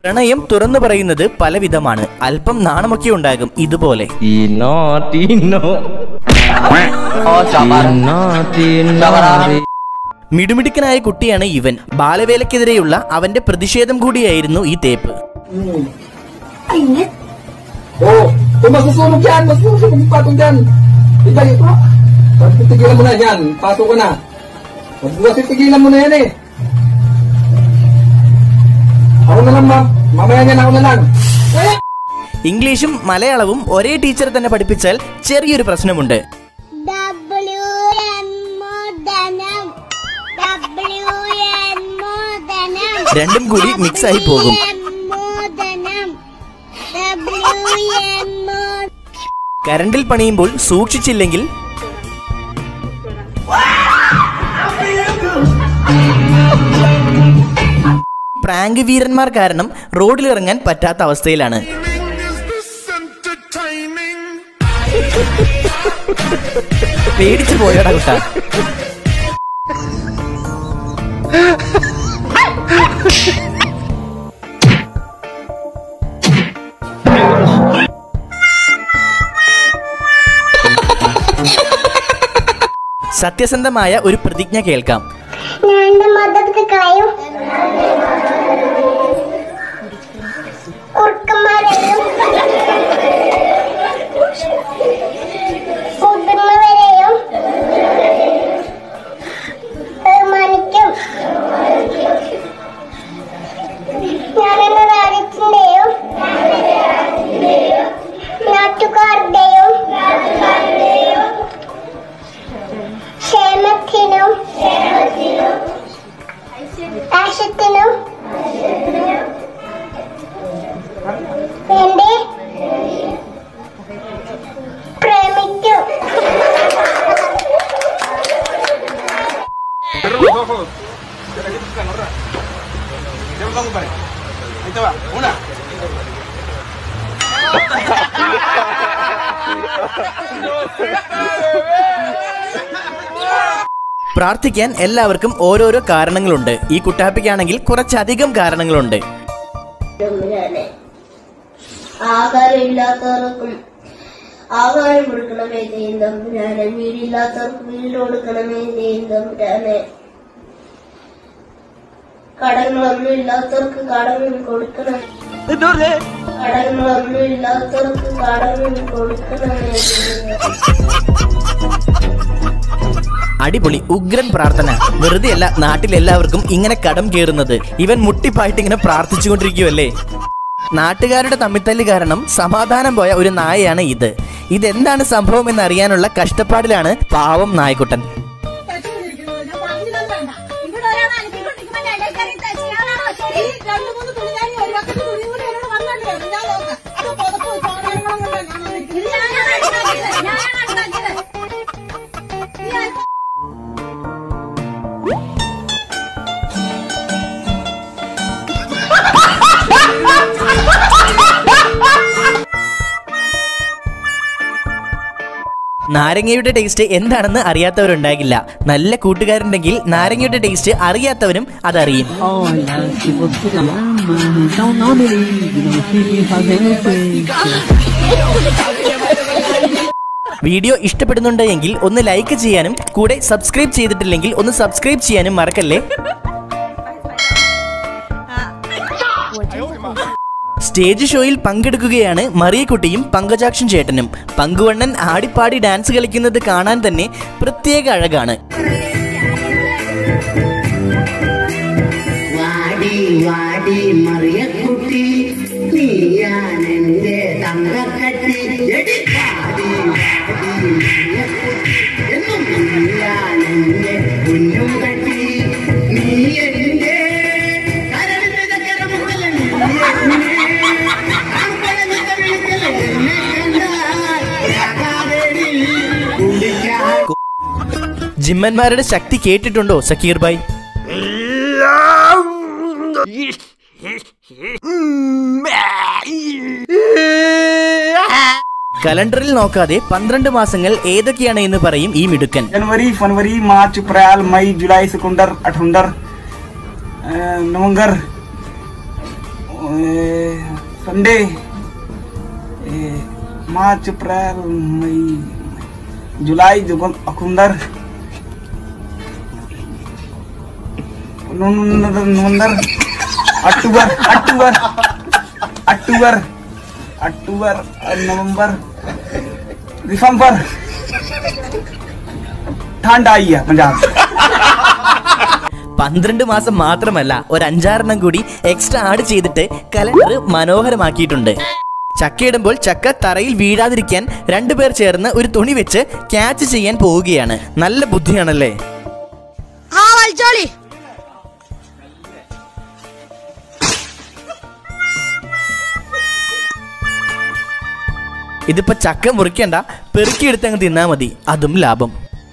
പ്രണയം തുറന്നു പറയുന്നത് പലവിധമാണ്. അല്പം നാണമൊക്കെ ഉണ്ടാകും. ഇതുപോലെ മിടുമിടുക്കനായ കുട്ടിയാണ് ഇവൻ. ബാലവേലക്കെതിരെയുള്ള അവന്റെ പ്രതിഷേധം കൂടിയായിരുന്നു ഈ തേപ്പ്. ഇംഗ്ലീഷും മലയാളവും ഒരേ ടീച്ചർ തന്നെ പഠിപ്പിച്ചാൽ ചെറിയൊരു പ്രശ്നമുണ്ട്. രണ്ടും കൂടി മിക്സ് ആയി പോകും. കരണ്ടിൽ പണിയുമ്പോൾ സൂക്ഷിച്ചില്ലെങ്കിൽ പ്രാങ്ക് വീരന്മാർ കാരണം റോഡിലിറങ്ങാൻ പറ്റാത്ത അവസ്ഥയിലാണ്. പേടിച്ചു പോയോടാ കുട്ടാ. സത്യസന്ധമായ ഒരു പ്രതിജ്ഞ കേൾക്കാം. പ്രാർത്ഥിക്കാൻ എല്ലാവർക്കും ഓരോരോ കാരണങ്ങളുണ്ട്. ഈ കുട്ടാപ്പിക്കാണെങ്കിൽ കുറച്ചധികം കാരണങ്ങളുണ്ട്. ആഹാരമില്ലാത്തവർക്കും ആഹാരം കൊടുക്കണമേ തമ്പുരാനെ, വീടില്ലാത്തവർക്ക് വീട് കൊടുക്കണമേ തമ്പുരാനെ, കടങ്ങളൊന്നും ഇല്ലാത്തവർക്ക് കടങ്ങൾ കൊടുക്കണം, കടങ്ങളൊന്നും ഇല്ലാത്തവർക്ക് കടങ്ങൾ കൊടുക്കണമേ. അടിപൊളി ഉഗ്രൻ പ്രാർത്ഥന. വെറുതെ അല്ല നാട്ടിലെല്ലാവർക്കും ഇങ്ങനെ കടം കയറുന്നത്. ഇവൻ മുട്ടിപ്പായിട്ട് ഇങ്ങനെ പ്രാർത്ഥിച്ചുകൊണ്ടിരിക്കുവല്ലേ. നാട്ടുകാരുടെ തമ്മിത്തല്ല് കാരണം സമാധാനം പോയ ഒരു നായയാണ് ഇത്. ഇതെന്താണ് സംഭവം എന്നറിയാനുള്ള കഷ്ടപ്പാടിലാണ് പാവം നായക്കുട്ടൻ. നാരങ്ങയുടെ ടേസ്റ്റ് എന്താണെന്ന് അറിയാത്തവരുണ്ടാകില്ല. നല്ല കൂട്ടുകാരുണ്ടെങ്കിൽ നാരങ്ങയുടെ ടേസ്റ്റ് അറിയാത്തവരും അതറിയും. വീഡിയോ ഇഷ്ടപ്പെടുന്നുണ്ടെങ്കിൽ ഒന്ന് ലൈക്ക് ചെയ്യാനും കൂടെ സബ്സ്ക്രൈബ് ചെയ്തിട്ടില്ലെങ്കിൽ ഒന്ന് സബ്സ്ക്രൈബ് ചെയ്യാനും മറക്കല്ലേ. സ്റ്റേജ് ഷോയിൽ പങ്കെടുക്കുകയാണ് മറിയക്കുട്ടിയും പങ്കജാക്ഷൻ ചേട്ടനും. പങ്കുവണ്ണൻ ആടിപ്പാടി ഡാൻസ് കളിക്കുന്നത് കാണാൻ തന്നെ പ്രത്യേക അഴകാണ്. ജിമ്മന്മാരുടെ ശക്തി കേട്ടിട്ടുണ്ടോ സക്കീർ ഭായ്? കലണ്ടറിൽ നോക്കാതെ 12 മാസങ്ങൾ ഏതൊക്കെയാണ് എന്ന് പറയും ഈ മിടുക്കൻ. जनवरी, फरवरी, मार्च, अप्रैल, मई, जुलाई, सितंबर, अठंबर, नवंबर, संडे मार्च अप्रैल मई जुलाई अक्टूबर नवंबर अक्टूबर अक्टूबर अक्टूबर अक्टूबर नवंबर दिसंबर ठंड आई है पंजाब 12 മാസം മാത്രമല്ല ഒരു 5-6 കൂടി എക്സ്ട്രാ ആഡ് ചെയ്തിട്ട് കലണ്ടർ മനോഹരമാക്കിയിട്ടുണ്ട്. ചക്കയിടുമ്പോൾ ചക്ക തറയിൽ വീഴാതിരിക്കാൻ 2 പേർ ചേർന്ന് ഒരു തുണി വെച്ച് ക്യാച്ച് ചെയ്യാൻ പോവുകയാണ്. നല്ല ബുദ്ധിയാണല്ലേ. ഇതിപ്പോ ചക്ക മുറിക്കണ്ട, പെറുക്കിയെടുത്തങ്ങ് തിന്നാ മതി, അതും ലാഭം.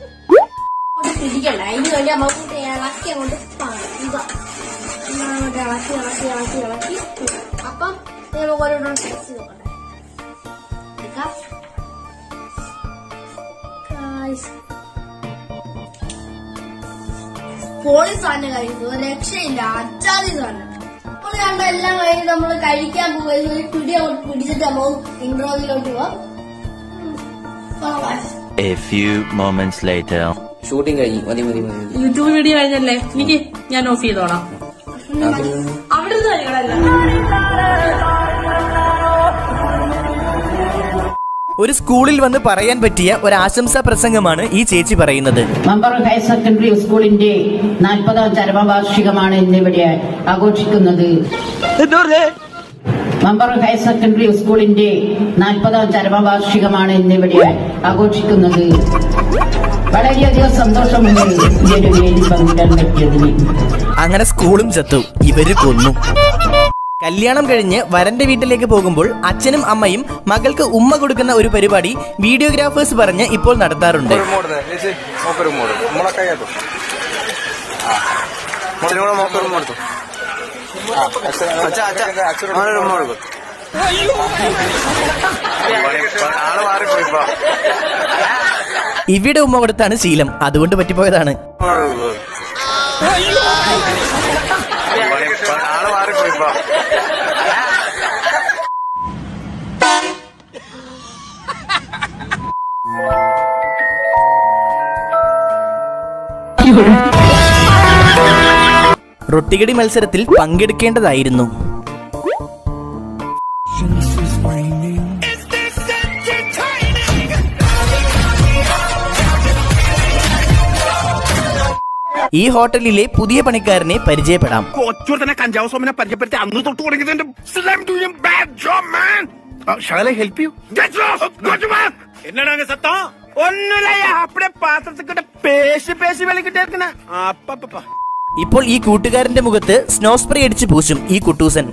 പോളി സാധനം കഴിക്കും, രക്ഷയില്ല, അച്ചാതി സാധനം. അപ്പോൾ കണ്ട എല്ലാം കഴിഞ്ഞ് നമ്മള് കഴിക്കാൻ പോകുന്നത് ഒരു പിടി അങ്ങോട്ട് പിടിച്ചിട്ട് നമ്മൾ ഇൻട്രോയിലോട്ട് പോവാം. A few moments later. Shooting കഴിഞ്ഞു. മതി മതി മതി. യൂട്യൂബ് വീഡിയോ കഴിഞ്ഞല്ലേ, എനിക്ക് ഞാൻ ഓഫ് ചെയ്തോളാം. അവിടെ ഒരു സ്കൂളിൽ വന്ന് പറയാൻ പറ്റിയ ഒരു ആശംസാ പ്രസംഗമാണ് ഈ ചേച്ചി പറയുന്നത്. മമ്പറം ഹയർ സെക്കൻഡറി സ്കൂളിന്റെ 40ാം ചരമവാർഷികമാണ് ഇന്നിവിടെ ആഘോഷിക്കുന്നത്. മമ്പറം ഹയർ സെക്കൻഡറി സ്കൂളിന്റെ 40ാം ചരമവാർഷികമാണ് ഇന്നിവിടെ ആഘോഷിക്കുന്നത്. വളരെയധികം സന്തോഷമുണ്ട് ഈ ഒരു വേദി പങ്കിടാൻ പറ്റിയതിന്. അങ്ങനെ സ്കൂളും ചത്തു, ഇവര് കൊന്നു. കല്യാണം കഴിഞ്ഞ് വരന്റെ വീട്ടിലേക്ക് പോകുമ്പോൾ അച്ഛനും അമ്മയും മകൾക്ക് ഉമ്മ കൊടുക്കുന്ന ഒരു പരിപാടി വീഡിയോഗ്രാഫേഴ്സ് പറഞ്ഞ് ഇപ്പോൾ നടത്താറുണ്ട്. ഇവിടെ ഉമ്മ കൊടുത്താണ് ശീലം, അതുകൊണ്ട് പറ്റിപ്പോയതാണ്. റൊട്ടികടി മത്സരത്തിൽ പങ്കെടുക്കേണ്ടതായിരുന്നു. ഈ ഹോട്ടലിലെ പുതിയ പണിക്കാരനെ പരിചയപ്പെടാം. കഞ്ചാവ് സോമനെ പരിചയപ്പെടുത്തി അന്ന് തൊട്ട് തുടങ്ങിയതിന്റെ என்னடாங்க சத்தம் ஒண்ணும் இல்லையா அப்படியே பாத்திரத்துக்கிட்ட பேசி பேசி விலைக்கிட்டே இருக்குண்ணா அப்பப்பா. ഇപ്പോൾ ഈ കൂട്ടുകാരന്റെ മുഖത്ത് സ്നോ സ്പ്രേ അടിച്ച് പൂശും ഈ കുട്ടൂസൻ.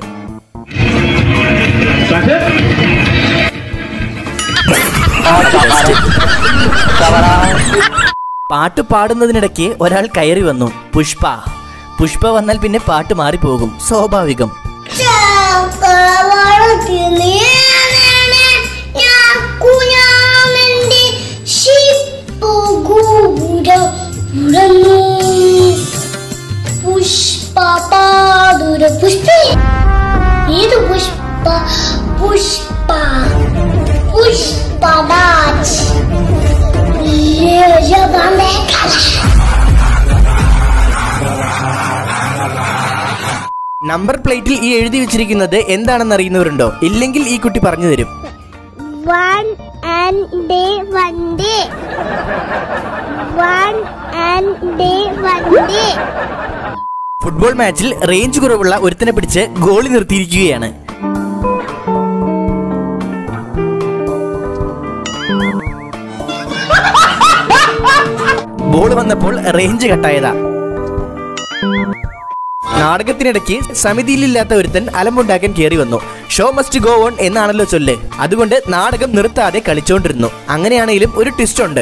പാട്ട് പാടുന്നതിനിടയ്ക്ക് ഒരാൾ കയറി വന്നു. പുഷ്പ വന്നാൽ പിന്നെ പാട്ട് മാറിപ്പോകും, സ്വാഭാവികം. നമ്പർ പ്ലേറ്റിൽ ഈ എഴുതി വെച്ചിരിക്കുന്നത് എന്താണെന്ന് അറിയുന്നവരുണ്ടോ? ഇല്ലെങ്കിൽ ഈ കുട്ടി പറഞ്ഞു തരും. ഫുട്ബോൾ മാച്ചിൽ റേഞ്ച് കുറവുള്ള ഒരുത്തനെ പിടിച്ച് ഗോളി നിർത്തിയിരിക്കുകയാണ്. ബോൾ വന്നപ്പോൾ റേഞ്ച് കട്ടായതാ. നാടകത്തിനിടയ്ക്ക് സമിതിയിലില്ലാത്ത ഒരുത്തൻ അലമ്പുണ്ടാക്കാൻ കയറി വന്നു. ഷോ മസ്റ്റ് ഗോ ഓൺ എന്നാണല്ലോ ചൊല്ല്, അതുകൊണ്ട് നാടകം നിർത്താതെ കളിച്ചോണ്ടിരുന്നു. അങ്ങനെയാണെങ്കിലും ഒരു ട്വിസ്റ്റ് ഉണ്ട്.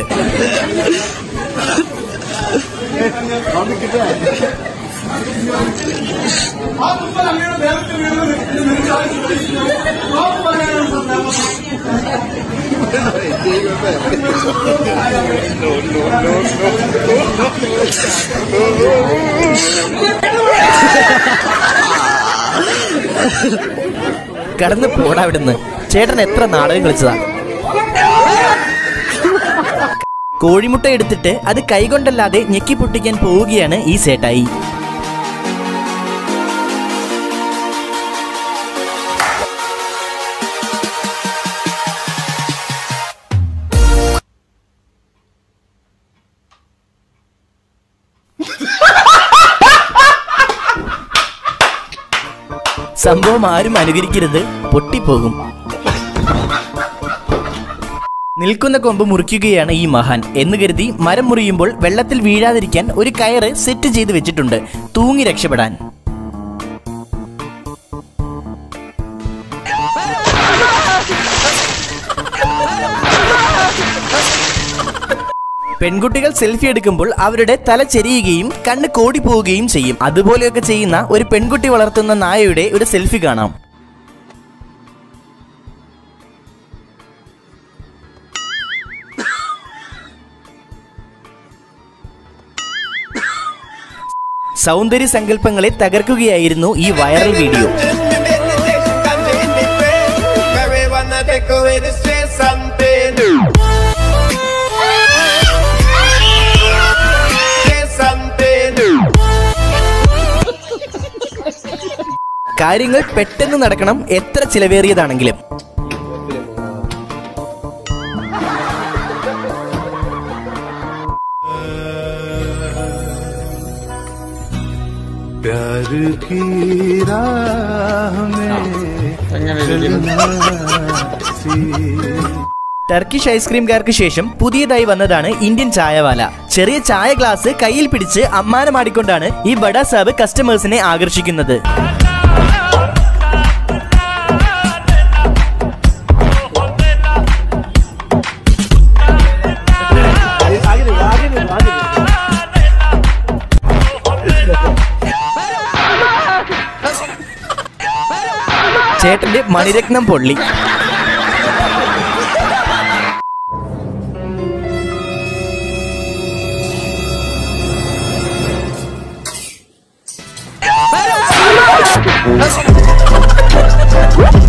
കടന്ന് പോടാ അവിടുന്ന്. ചേട്ടൻ എത്ര നാടകം കളിച്ചതാ. കോഴിമുട്ട എടുത്തിട്ട് അത് കൈകൊണ്ടല്ലാതെ ഞെക്കി പൊട്ടിക്കാൻ പോവുകയാണ് ഈ സേട്ടായി. സംഭവം ആരും അനുകരിക്കരുത്, പൊട്ടിപ്പോകും. നിൽക്കുന്ന കൊമ്പ് മുറിക്കുകയാണ് ഈ മഹാൻ എന്ന് കരുതി മരം മുറിയുമ്പോൾ വെള്ളത്തിൽ വീഴാതിരിക്കാൻ ഒരു കയറ് സെറ്റ് ചെയ്ത് വെച്ചിട്ടുണ്ട്, തൂങ്ങി രക്ഷപ്പെടാൻ. പെൺകുട്ടികൾ സെൽഫി എടുക്കുമ്പോൾ അവരുടെ തല ചെരിയുകയും കണ്ണ് കോടി പോവുകയും ചെയ്യും. അതുപോലെയൊക്കെ ചെയ്യുന്ന ഒരു പെൺകുട്ടി വളർത്തുന്ന നായയുടെ ഒരു സെൽഫി കാണാം. സൗന്ദര്യ സങ്കല്പങ്ങളെ തകർക്കുകയായിരുന്നു ഈ വൈറൽ വീഡിയോ. കാര്യങ്ങൾ പെട്ടെന്ന് നടക്കണം, എത്ര ചിലവേറിയതാണെങ്കിലും. ടർക്കിഷ് ഐസ്ക്രീംകാർക്ക് ശേഷം പുതിയതായി വന്നതാണ് ഇന്ത്യൻ ചായവാല. ചെറിയ ചായ ഗ്ലാസ് കയ്യിൽ പിടിച്ച് അമ്മാനമാടിക്കൊണ്ടാണ് ഈ ബഡാ സാബ് കസ്റ്റമേഴ്സിനെ ആകർഷിക്കുന്നത്. ചേട്ടന്റെ മണിരത്നം പൊള്ളി. Let's go.